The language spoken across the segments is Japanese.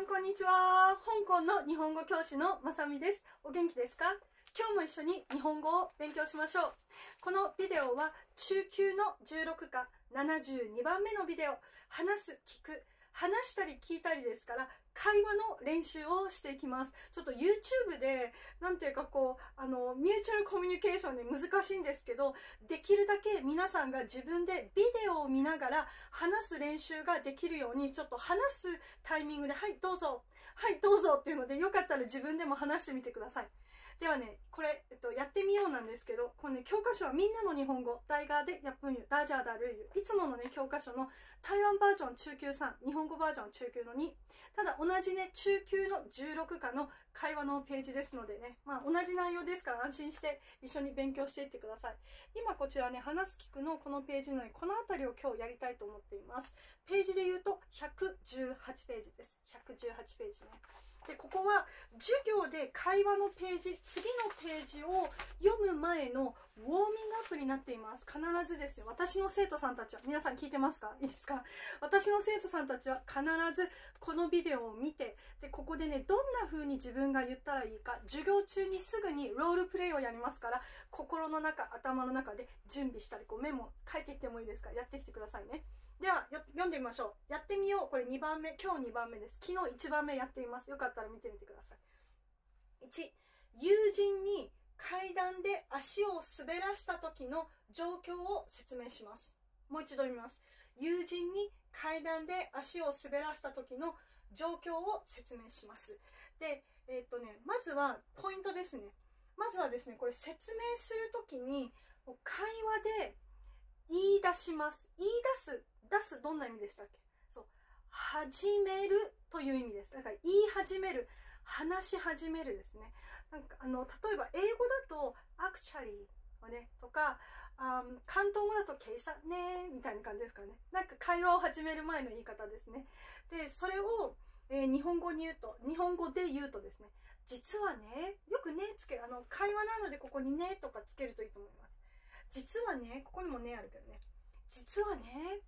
こんにちは。香港の日本語教師のまさみです。お元気ですか？今日も一緒に日本語を勉強しましょう。このビデオは中級の16課72番目のビデオ。話す、聞く、話したり聞いたりですから、会話の練習をしていきます。ちょっと YouTube で、なんていうかミューチャルコミュニケーションで難しいんですけど、できるだけ皆さんが自分でビデオを見ながら話す練習ができるように、ちょっと話すタイミングで、はい、どうぞ、はい、どうぞっていうので、よかったら自分でも話してみてください。ではね、これ、やってみようなんですけど、このね、教科書はみんなの日本語、大河で、やっぷんゆ、ダジャーダルユ、いつものね、教科書の台湾バージョン中級3、日本語バージョン中級の2、ただ同じね、中級の16課の会話のページですのでね、まあ同じ内容ですから安心して一緒に勉強していってください。今こちらね、話す聞くのこのページのね、この辺りを今日やりたいと思っています。ページで言うと118ページです。118ページね。で、ここは授業で会話のページ、次のページを読む前のウォーミングアップになっています。必ずですね、私の生徒さんたちは、皆さん聞いてますか？いいですか？私の生徒さんたちは必ずこのビデオを見て、で、ここでね、どんな風に自分が言ったらいいか、授業中にすぐにロールプレイをやりますから、心の中、頭の中で準備したり、メモ書いてきてもいいですから、やってきてくださいね。では、読んでみましょう。やってみよう。これ2番目。今日2番目です。昨日1番目やっています。よかったら見てみてください。1、友人に階段で足を滑らした時の状況を説明します。もう一度読みます。友人に階段で足を滑らした時の状況を説明します。で、まずはポイントですね。まずはですね、これ説明するときに会話で言い出します。言い出す、どんな意味でしたっけ？そう。始めるという意味です。だから言い始める、話し始めるですね。なんか例えば英語だと actually ね、とか、広東語だと警察ね、みたいな感じですからね。なんか会話を始める前の言い方ですね。で、それを、日本語で言うとですね、実はね、よくねつける、会話なのでここにねとかつけるといいと思います。実はね、ここにもねあるけどね。実はね、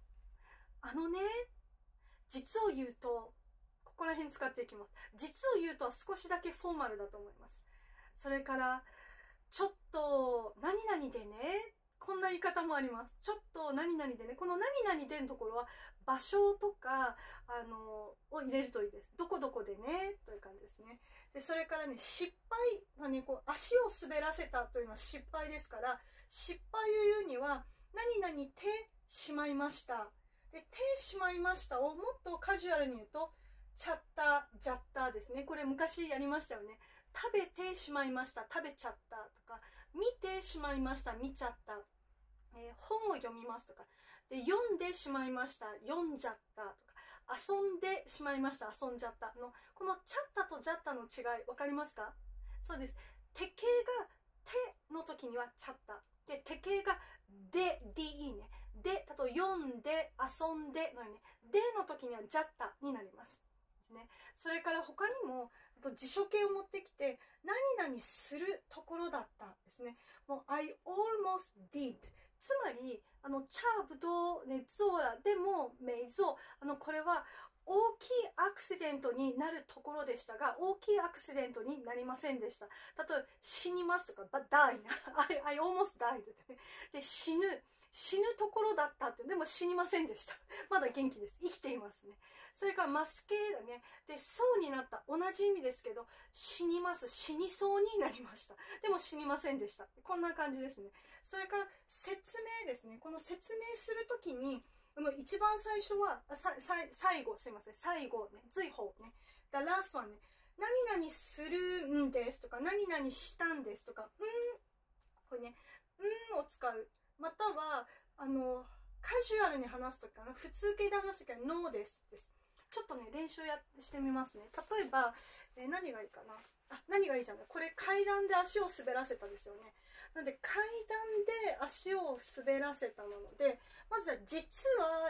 実を言うと、ここら辺使っていきます。実を言うとは少しだけフォーマルだと思います。それから、ちょっと、何々でね、こんな言い方もあります。ちょっと何々でね、この何々でのところは場所とか、を入れるといいです。どこどこでね、という感じですね。で、それからね、失敗はね、足を滑らせたというのは失敗ですから、失敗を言うには、何々手しまいました。で、手しまいましたをもっとカジュアルに言うと、ちゃった、じゃったですね。これ昔やりましたよね。食べてしまいました、食べちゃったとか、見てしまいました、見ちゃった、本を読みますとか、で、読んでしまいました、読んじゃったとか、遊んでしまいました、遊んじゃったの、このちゃったとじゃったの違い、わかりますか？そうです。手形が手の時にはちゃった。で、手形がで、でね。で、あと読んで、遊んでのようにね。での時にはじゃったになります。ね、それから他にも辞書形を持ってきて何々するところだったですね。もう I almost did つまり差不多ね做了でも没做これは大きいアクシデントになるところでしたが大きいアクシデントになりませんでした。例えば死にますとか but die I almost died で死ぬところだったってでも死にませんでした。まだ元気です。生きていますね。それからマスケだね。で、そうになった。同じ意味ですけど、死にます。死にそうになりました。でも死にませんでした。こんな感じですね。それから説明ですね。この説明するときに、一番最初は、最後、すいません。最後ね。随後ね。The last one ね。何々するんですとか、何々したんですとか、これね、を使う。または、カジュアルに話すときかな。普通形で話すときは、ノーです。です。ちょっとね、練習してみますね。例えば、何がいいかな。何がいいじゃない。これ階段で足を滑らせたですよね。なので、階段で足を滑らせたなので、まずは実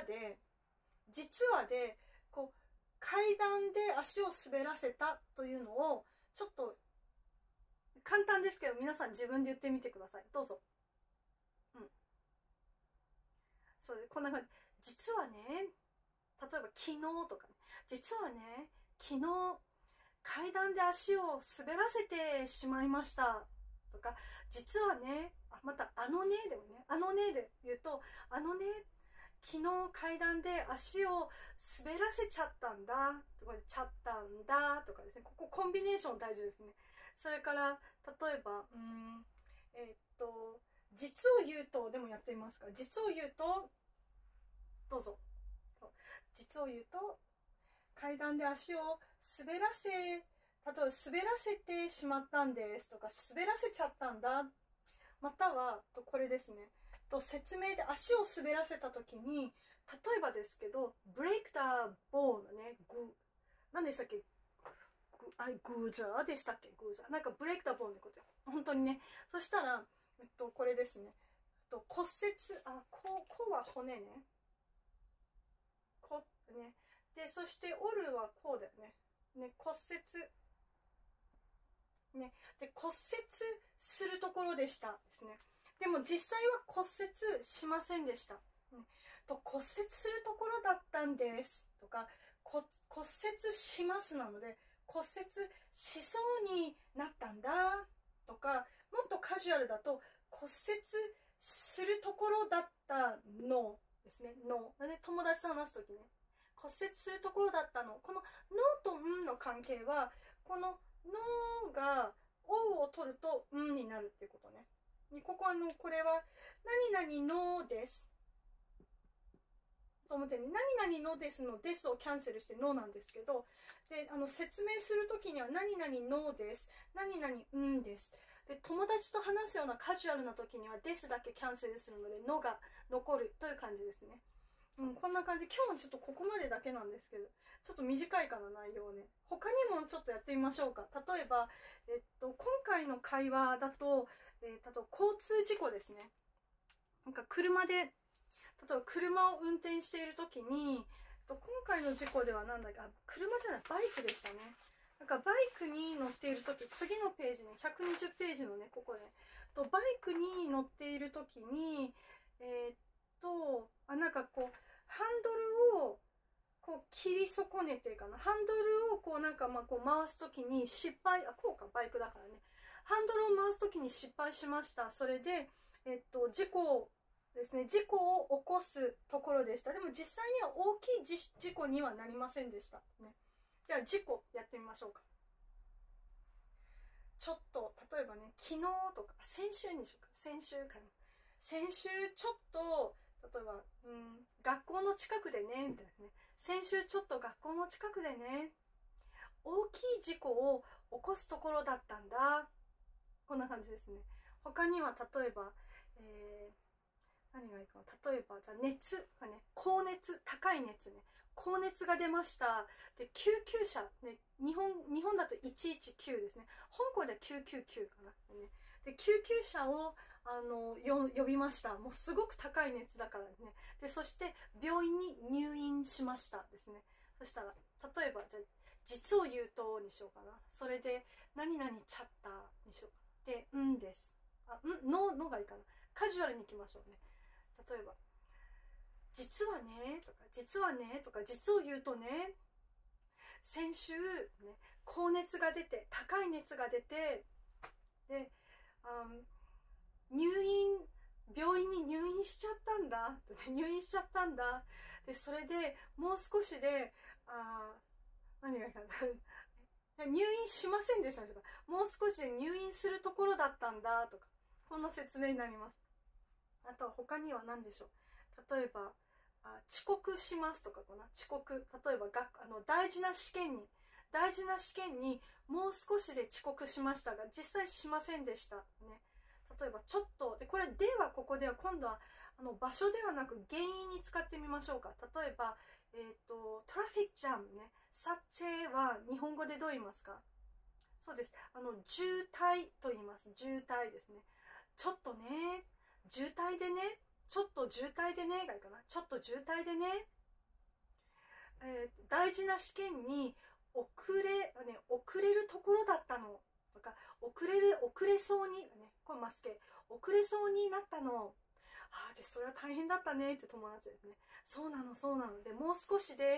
はで、階段で足を滑らせたというのを、ちょっと、簡単ですけど、皆さん自分で言ってみてください。どうぞ。そう、こんな感じ。実はね、例えば昨日とかね、実はね、 昨日階段で足を滑らせてしまいましたとか、実はね、またあのねでもね、あのねで言うと、あのね、昨日階段で足を滑らせちゃったんだとか、ちゃったんだとかですね、ここコンビネーション大事ですね。それから例えば実を言うとでもやってみますか。実を言うと、どうぞ。実を言うと、階段で足を例えば滑らせてしまったんですとか、滑らせちゃったんだ。またはこれですね、説明で足を滑らせた時に、例えばですけど、ブレイクダーボーンのね、何でしたっけ、グージャーでしたっけ、グージャー、なんかブレイクダーボーンってことよ、本当にね。そしたらこれですね、骨折、こうは骨ね、こねで、そしてオルはこうだよね、骨折ね、で骨折するところでしたですね。でも実際は骨折しませんでした、骨折するところだったんですとか、骨折しますなので、骨折しそうになったんだとか、もっとカジュアルだと骨折するところだったのですね。の友達と話す時ね、骨折するところだったの、この「の」と「ん」の関係は、この「の」が「お」を取ると「ん」になるっていうことね。ここはこれは何々のですと思って、ね、何々のですのですをキャンセルしてのなんですけど、で説明するときには何々のです、何々んです。で友達と話すようなカジュアルな時にはですだけキャンセルするのでのが残るという感じですね。こんな感じ。今日はちょっとここまでだけなんですけど、ちょっと短いかな、内容ね。他にもちょっとやってみましょうか。例えば、今回の会話だと、交通事故ですね。なんか車で、例えば車を運転している時に、今回の事故ではなんだっけ、車じゃない、バイクでしたね。なんかバイクに乗っている時、次のページね、120ページのね、ここで、バイクに乗っている時に、なんかこうハンドルをこう切り損ねてかな、ハンドルをこうなんかこう回す時に失敗、こうか、バイクだからね、ハンドルを回す時に失敗しました。それで事故ですね、事故を起こすところでした。でも実際には大きい事故にはなりませんでしたね。では事故やってみましょうか。ちょっと例えばね、昨日とか先週にしようか、先週かな、先週ちょっと例えば、学校の近くでねみたいなね、先週ちょっと学校の近くでね、大きい事故を起こすところだったんだ。こんな感じですね。他には例えば、何がいいかな。例えばじゃあ熱がね、高熱、高い熱ね、高熱が出ました。で救急車ね、日本だと119ですね。香港では999かな、ね、で救急車を呼びました。もうすごく高い熱だからね。でそして病院に入院しましたですね。そしたら例えばじゃあ実を言うとにしようかな。それで何々ちゃったにしようかな。でです。のがいいかな。カジュアルにいきましょうね。例えば実はねとか、実はねとか、実を言うとね、先週、ね、高熱が出て、高い熱が出て、で病院に入院しちゃったんだ、入院しちゃったんだ。でそれでもう少しで何がいいかなじゃ入院しませんでしたとか、もう少しで入院するところだったんだとか、こんな説明になります。あとは他には何でしょう。例えば遅刻しますとかかな。遅刻、例えば大事な試験にもう少しで遅刻しましたが実際しませんでしたね。例えばちょっとで、これではここでは今度は場所ではなく原因に使ってみましょうか。例えばトラフィックジャムね、サッチェは日本語でどう言いますか。そうです、渋滞と言います。渋滞ですね。ちょっとね、渋滞でね、ちょっと渋滞でねがいいかな。ちょっと渋滞でね、大事な試験に遅れるところだったのとか、遅れそうに、ね、これマスケ、遅れそうになったの。でそれは大変だったねって友達ですね。そうなのでもう少しで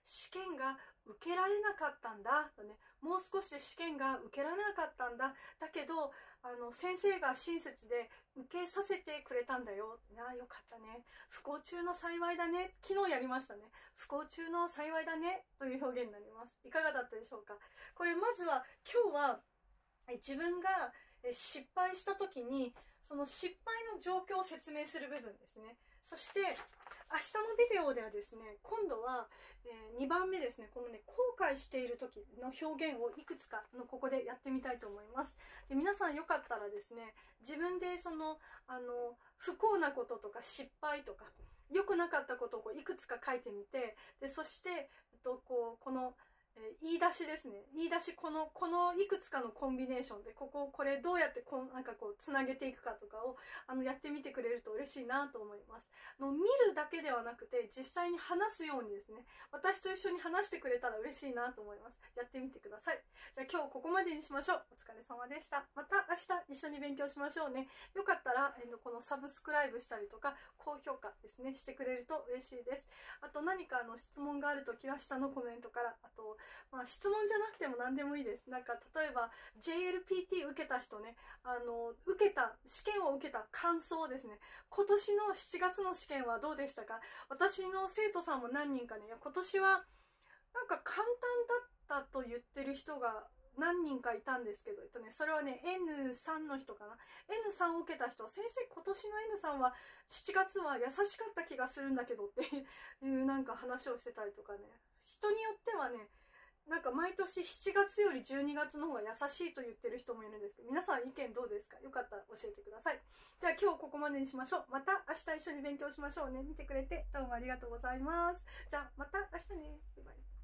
試験が受けられなかったんだとね、もう少しで試験が受けられなかったんだ、だけど先生が親切で受けさせてくれたんだよ、よかったね、不幸中の幸いだね、昨日やりましたね、不幸中の幸いだねという表現になります。いかがだったでしょうか。これまずは今日は自分が失敗した時にその失敗の状況を説明する部分ですね。そして明日のビデオではですね、今度は2番目ですね、このね、後悔している時の表現をいくつかここでやってみたいと思います。で、皆さんよかったらですね、自分でその不幸なこととか失敗とか良くなかったことをいくつか書いてみて、でそしてこの言い出しですね。言い出し、このいくつかのコンビネーションで、これどうやってつなげていくかとかを、やってみてくれると嬉しいなと思います。見るだけではなくて、実際に話すようにですね、私と一緒に話してくれたら嬉しいなと思います。やってみてください。じゃあ今日ここまでにしましょう。お疲れ様でした。また明日一緒に勉強しましょうね。よかったら、このサブスクライブしたりとか、高評価ですね、してくれると嬉しいです。あと何か質問があるときは下のコメントから、あと、質問じゃなくても何でもいいです。例えば JLPT 受けた人ね、試験を受けた感想ですね。今年の7月の試験はどうでしたか？私の生徒さんも何人かね、今年は簡単だったと言ってる人が何人かいたんですけど、それはね N3 の人かな。 N3 を受けた人は、先生今年の N さんは7月は優しかった気がするんだけどっていう話をしてたりとかね、人によってはね、毎年7月より12月の方が優しいと言ってる人もいるんですけど、皆さん意見どうですか？よかったら教えてください。では今日ここまでにしましょう。また明日一緒に勉強しましょうね。見てくれてどうもありがとうございます。じゃあまた明日ね。バイバイ。